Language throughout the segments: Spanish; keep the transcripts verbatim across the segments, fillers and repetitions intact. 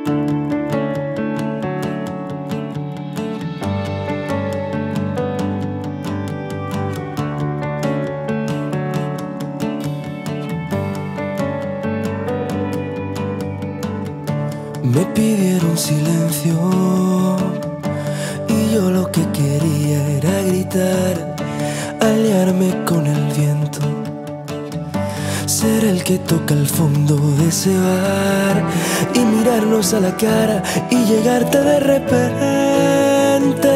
Me pidieron silencio y yo lo que quería era gritar, aliarme con el viento, ser el que toca el fondo de ese bar y mirarnos a la cara y llegarte de repente.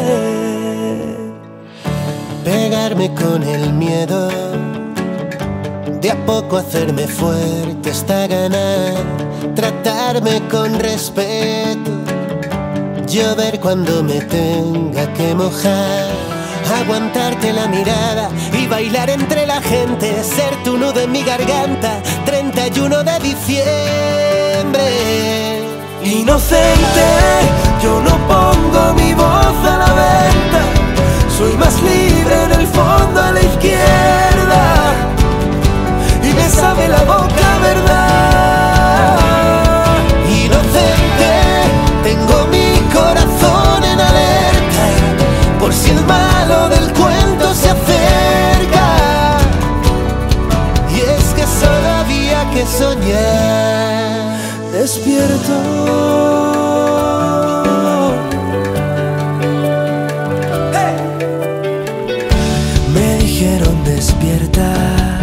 Pegarme con el miedo, de a poco hacerme fuerte hasta ganar, tratarme con respeto, llover cuando me tenga que mojar, aguantarte la mirada y bailar entre la gente, ser tu nudo en mi garganta, treinta y uno de diciembre. Inocente, yo no pongo mi voz a la venta, soy más libre en el fondo a la izquierda y me sabe la boca verdad. Inocente, tengo mi corazón en alerta por si el malo del cuento se acerca. Y es que solo había que soñar. Despierto, hey. Me dijeron despierta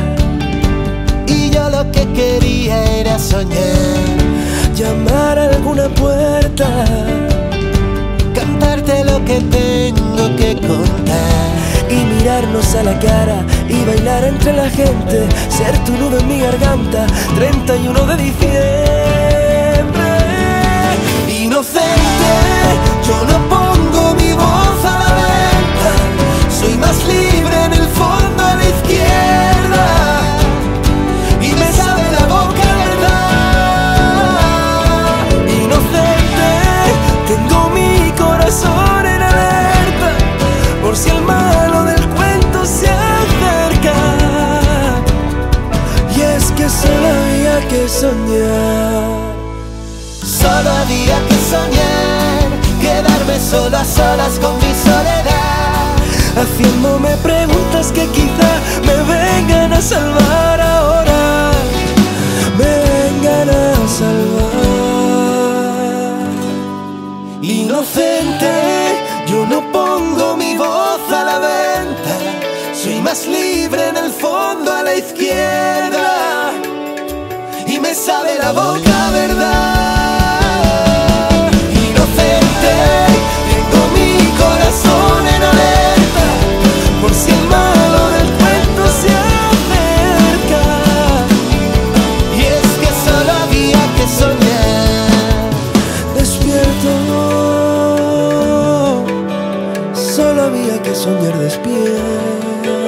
y yo lo que quería era soñar, llamar a alguna puerta, cantarte lo que tengo que contar y mirarnos a la cara y bailar entre la gente, ser tu nudo en mi garganta, treinta y uno de diciembre. Inocente, yo no pongo mi voz a la venta, soy más libre en el fondo a la izquierda y me sabe la boca verdad. Inocente, tengo mi corazón en alerta por si el malo del cuento se acerca. Y es que solo había que soñar, solo había que soñar, quedarme solo a solas con mi soledad, haciéndome preguntas que quizá me vengan a salvar ahora, me vengan a salvar. Inocente, yo no pongo mi voz a la venta, soy más libre en el fondo a la izquierda y me sabe la boca verdad. Inocente, tengo mi corazón en alerta Por si el malo del cuento se acerca. y es que solo había que soñar. Despierto, solo había que soñar despierto.